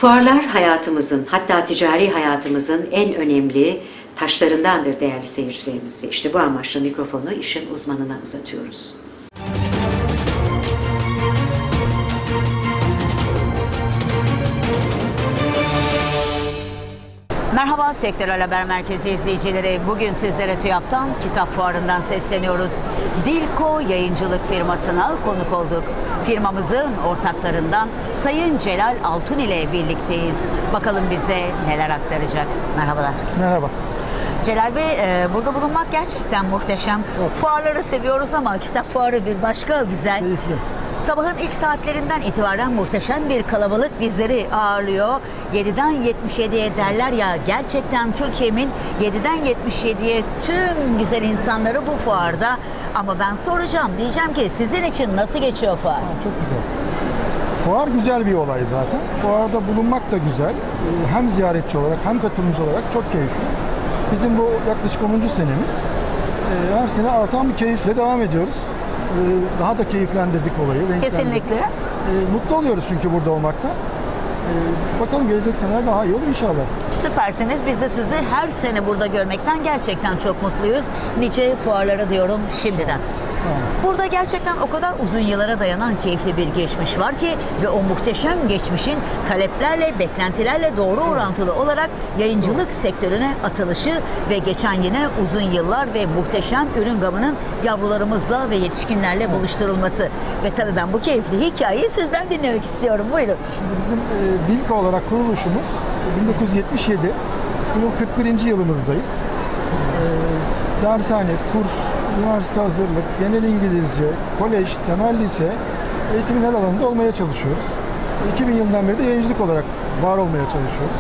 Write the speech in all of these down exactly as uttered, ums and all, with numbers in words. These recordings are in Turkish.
Fuarlar hayatımızın, hatta ticari hayatımızın en önemli taşlarındandır değerli seyircilerimiz ve işte bu amaçla mikrofonu işin uzmanına uzatıyoruz. Merhaba Sektörel Haber Merkezi izleyicileri. Bugün sizlere TÜYAP'tan Kitap Fuarı'ndan sesleniyoruz. Dilko Yayıncılık firmasına konuk olduk. Firmamızın ortaklarından Sayın Celal Altun ile birlikteyiz. Bakalım bize neler aktaracak. Merhabalar. Merhaba. Celal Bey, e, burada bulunmak gerçekten muhteşem. Evet. Fuarları seviyoruz ama kitap fuarı bir başka güzel. Keyifli. Sabahın ilk saatlerinden itibaren muhteşem bir kalabalık bizleri ağırlıyor. yediden yetmiş yediye derler ya, gerçekten Türkiye'nin yediden yetmiş yediye tüm güzel insanları bu fuarda. Ama ben soracağım, diyeceğim ki sizin için nasıl geçiyor fuar? Ha, çok güzel. Fuar güzel bir olay zaten. Fuarda bulunmak da güzel. Ee, Hem ziyaretçi olarak hem katılımcı olarak çok keyifli. Bizim bu yaklaşık onuncu senemiz. Ee, Her sene artan bir keyifle devam ediyoruz. Ee, Daha da keyiflendirdik olayı. renklendirdik. Kesinlikle. Ee, Mutlu oluyoruz çünkü burada olmaktan. Ee, Bakalım gelecek seneler daha iyi olur inşallah. Süpersiniz. Biz de sizi her sene burada görmekten gerçekten çok mutluyuz. Nice fuarlara diyorum şimdiden. Burada gerçekten o kadar uzun yıllara dayanan keyifli bir geçmiş var ki ve o muhteşem geçmişin taleplerle, beklentilerle doğru orantılı olarak yayıncılık sektörüne atılışı ve geçen yine uzun yıllar ve muhteşem ürün gamının yavrularımızla ve yetişkinlerle buluşturulması. Ve tabii ben bu keyifli hikayeyi sizden dinlemek istiyorum. Buyurun. Şimdi bizim e, Dilko olarak kuruluşumuz bin dokuz yüz yetmiş yedi. Bu yıl kırk birinci yılımızdayız. E, dershane, kurs, üniversite hazırlık, genel İngilizce, kolej, temel lise eğitimin her alanında olmaya çalışıyoruz. iki bin yılından beri de yayıncılık olarak var olmaya çalışıyoruz.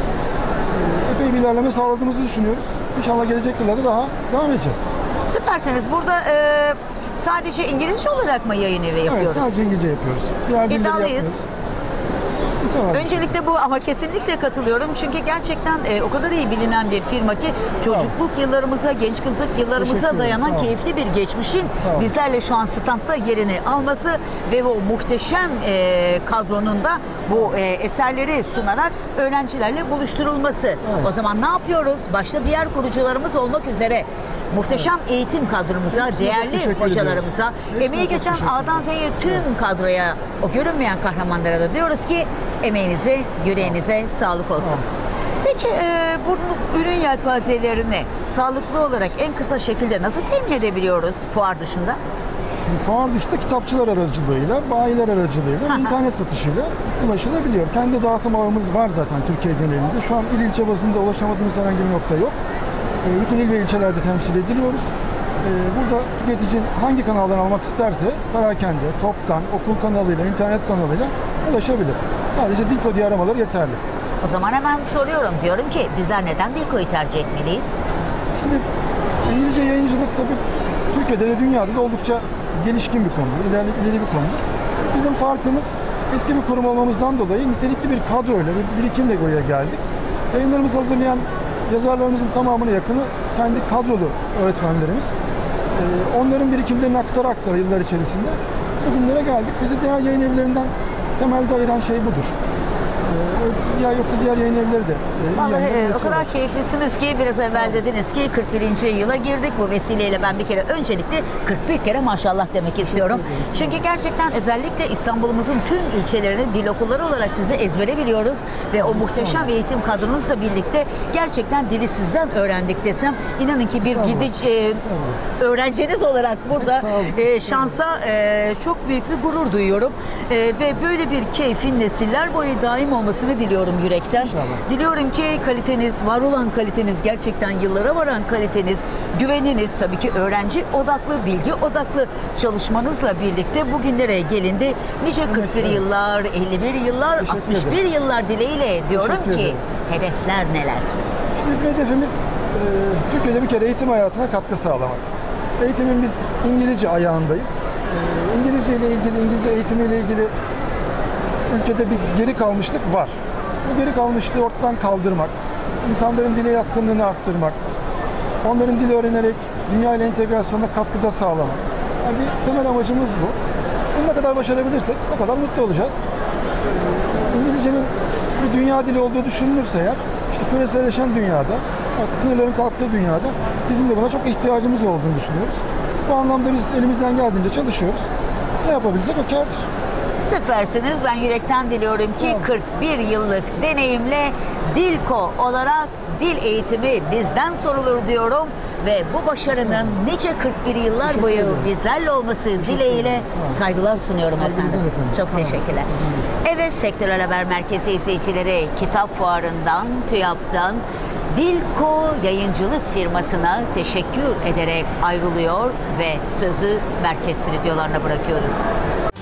E, epey bir ilerleme sağladığımızı düşünüyoruz. İnşallah gelecek yıllarda daha devam edeceğiz. Süpersiniz. Burada e, sadece İngilizce olarak mı yayın evi yapıyoruz? Evet, sadece İngilizce yapıyoruz. Diğer dilleri İddialıyız. yapmıyoruz. Mütevazı. Öncelikle bu ama kesinlikle katılıyorum. Çünkü gerçekten e, o kadar iyi bilinen bir firma ki çocukluk yıllarımıza, genç kızlık Teşekkür yıllarımıza ederim, dayanan sağ olun. keyifli bir geçmişin Sağ olun. bizlerle şu an standta yerini alması ve o muhteşem e, kadronun da bu e, eserleri sunarak öğrencilerle buluşturulması. Evet. O zaman ne yapıyoruz? Başta diğer kurucularımız olmak üzere muhteşem eğitim kadromuza, Hepsine çok değerli teşekkür hocalarımıza, ediyoruz. Hepsine emeği çok geçen teşekkür A'dan ediyoruz. Z'ye tüm kadroya, o görünmeyen kahramanlara da diyoruz ki emeğinize, yüreğinize sağlık olsun. Sağ olun. Peki e, bu ürün yelpazelerini sağlıklı olarak en kısa şekilde nasıl temin edebiliyoruz fuar dışında? Şimdi fuar dışında kitapçılar aracılığıyla, bayiler aracılığıyla, internet satışıyla ulaşılabiliyor. Kendi dağıtım ağımız var zaten Türkiye genelinde. Şu an il ilçe bazında ulaşamadığımız herhangi bir nokta yok. E, bütün il ve ilçelerde temsil ediliyoruz. E, burada tüketici hangi kanaldan almak isterse perakende, toptan, okul kanalıyla, internet kanalıyla ulaşabilir. Sadece Dilko diye aramaları yeterli. O zaman hemen soruyorum, diyorum ki bizler neden Dilko'yu tercih etmeliyiz? Şimdi İngilizce yayıncılık tabii Türkiye'de de dünyada da oldukça gelişkin bir konudur, ileri, ileri bir konudur. Bizim farkımız eski bir kurum olmamızdan dolayı nitelikli bir kadroyla, bir birikimle buraya geldik. Yayınlarımızı hazırlayan yazarlarımızın tamamına yakını kendi kadrolu öğretmenlerimiz. Ee, onların birikimlerini aktara aktara yıllar içerisinde bugünlere geldik. Bizi diğer yayın evlerinden temelde ayıran şey budur. Ee, diğer yoksa diğer yayın evleri de. E, Vallahi yayınlar e, o üretiyorlar. kadar keyiflisiniz ki biraz evvel dediniz ki kırk birinci yıla girdik. Bu vesileyle ben bir kere öncelikle kırk bir kere maşallah demek istiyorum. ederim, sağ Çünkü olun. gerçekten özellikle İstanbul'umuzun tüm ilçelerini dil okulları olarak sizi ezbere biliyoruz. Ve o olun, muhteşem sağ olun. eğitim kadronuzla birlikte gerçekten dili sizden öğrendik desem inanın ki bir Estağfurullah, gidici e, estağfurullah. öğrenciniz olarak burada Sağ olun, e, sağ olun. şansa e, çok büyük bir gurur duyuyorum. E, ve böyle bir keyfin nesiller boyu daim olmasını diliyorum yürekten. İnşallah. Diliyorum ki kaliteniz, var olan kaliteniz, gerçekten yıllara varan kaliteniz, güveniniz, tabii ki öğrenci odaklı, bilgi odaklı çalışmanızla birlikte bugünlere gelindi. Nice kırk bir evet. yıllar, elli bir yıllar, Teşekkür altmış bir ederim. yıllar dileğiyle diyorum Teşekkür ki ederim. hedefler neler? Bizim hedefimiz e, Türkiye'de bir kere eğitim hayatına katkı sağlamak. Eğitimin biz İngilizce ayağındayız. E, İngilizce ile ilgili, İngilizce eğitimiyle ilgili ülkede bir geri kalmışlık var. Bu geri kalmışlığı ortadan kaldırmak, insanların dile yatkınlığını arttırmak, onların dil öğrenerek dünya ile entegrasyonuna katkıda sağlamak. Yani bir temel amacımız bu. Bunu ne kadar başarabilirsek o kadar mutlu olacağız. Ee, İngilizcenin bir dünya dili olduğu düşünülürse eğer, işte küreselleşen dünyada, artık sınırların kalktığı dünyada bizim de buna çok ihtiyacımız olduğunu düşünüyoruz. Bu anlamda biz elimizden geldiğince çalışıyoruz. Ne yapabilirsek o kârdır. Süpersiniz. Ben yürekten diliyorum ki Tamam. kırk bir yıllık deneyimle Dilko olarak dil eğitimi bizden sorulur diyorum ve bu başarının nice kırk bir yıllar Teşekkür boyu ederim. bizlerle olması dileğiyle ederim. Sağ olun. saygılar sunuyorum Saygınızdan efendim. efendim. Çok Sağ olun. teşekkürler. Evet, Sektörel Haber Merkezi izleyicileri, Kitap Fuarı'ndan, TÜYAP'tan Dilko Yayıncılık firmasına teşekkür ederek ayrılıyor ve sözü merkez stüdyolarına bırakıyoruz.